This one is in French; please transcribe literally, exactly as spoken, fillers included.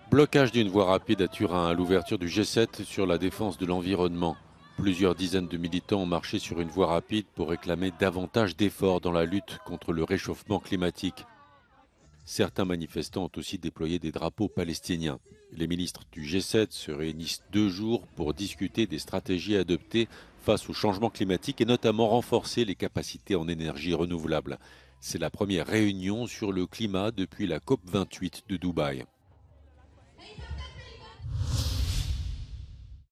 Blocage d'une voie rapide à Turin à l'ouverture du G sept sur la défense de l'environnement. Plusieurs dizaines de militants ont marché sur une voie rapide pour réclamer davantage d'efforts dans la lutte contre le réchauffement climatique. Certains manifestants ont aussi déployé des drapeaux palestiniens. Les ministres du G sept se réunissent deux jours pour discuter des stratégies adoptées face au changement climatique et notamment renforcer les capacités en énergie renouvelable. C'est la première réunion sur le climat depuis la COP vingt-huit de Dubaï.